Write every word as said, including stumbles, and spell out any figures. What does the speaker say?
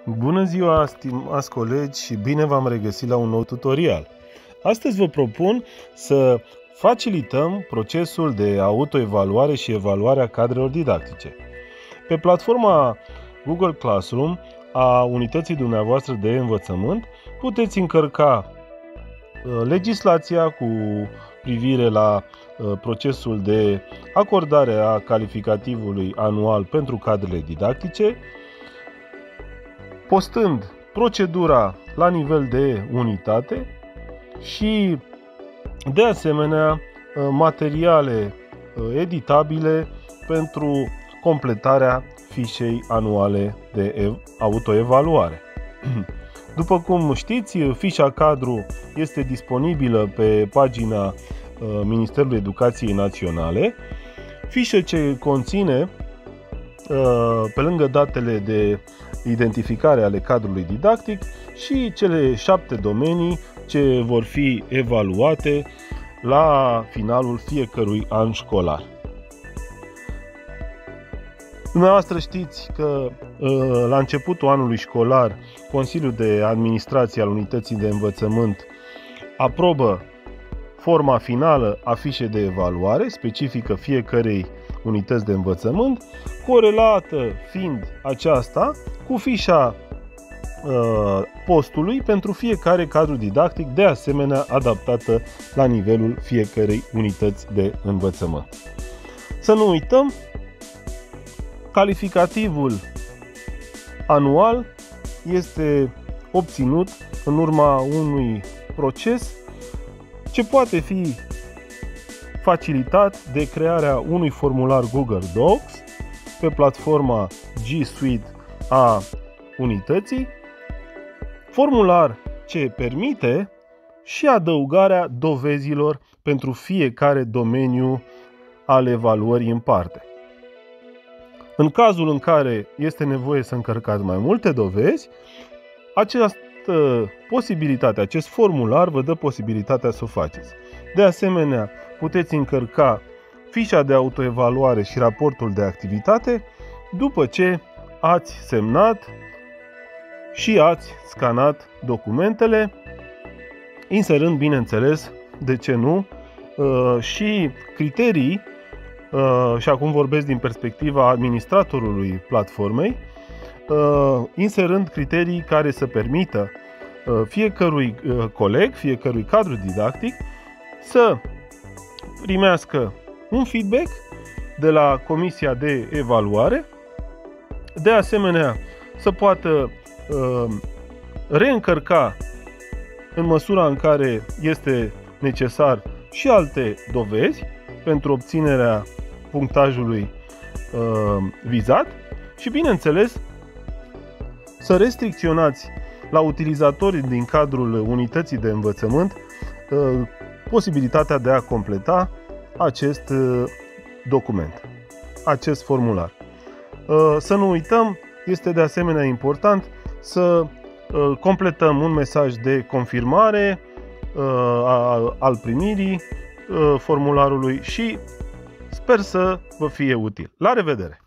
Bună ziua, stimați colegi, și bine v-am regăsit la un nou tutorial. Astăzi vă propun să facilităm procesul de autoevaluare și evaluarea cadrelor didactice. Pe platforma Google Classroom a unității dumneavoastră de învățământ puteți încărca legislația cu privire la procesul de acordare a calificativului anual pentru cadrele didactice, postând procedura la nivel de unitate și, de asemenea, materiale editabile pentru completarea fișei anuale de autoevaluare. După cum știți, fișa cadru este disponibilă pe pagina Ministerului Educației Naționale, fișă ce conține, pe lângă datele de identificare ale cadrului didactic, și cele șapte domenii ce vor fi evaluate la finalul fiecărui an școlar. Dumneavoastră știți că la începutul anului școlar Consiliul de Administrație al Unității de Învățământ aprobă forma finală a fișei de evaluare specifică fiecărei unități de învățământ, corelată fiind aceasta cu fișa uh, postului pentru fiecare cadru didactic, de asemenea adaptată la nivelul fiecărei unități de învățământ. Să nu uităm, calificativul anual este obținut în urma unui proces ce poate fi facilitat de crearea unui formular Google Docs pe platforma G Suite a unității, formular ce permite și adăugarea dovezilor pentru fiecare domeniu al evaluării în parte. În cazul în care este nevoie să încărcați mai multe dovezi, această posibilitate, acest formular vă dă posibilitatea să o faceți. De asemenea, puteți încărca fișa de autoevaluare și raportul de activitate după ce ați semnat și ați scanat documentele, inserând, bineînțeles, de ce nu, și criterii, și acum vorbesc din perspectiva administratorului platformei, inserând criterii care să permită fiecărui coleg, fiecărui cadru didactic să primească un feedback de la Comisia de Evaluare, de asemenea să poată reîncărca în măsura în care este necesar și alte dovezi pentru obținerea punctajului vizat și, bineînțeles, să restricționați la utilizatorii din cadrul unității de învățământ posibilitatea de a completa acest document, acest formular. Să nu uităm, este de asemenea important să completăm un mesaj de confirmare al primirii formularului și sper să vă fie util. La revedere!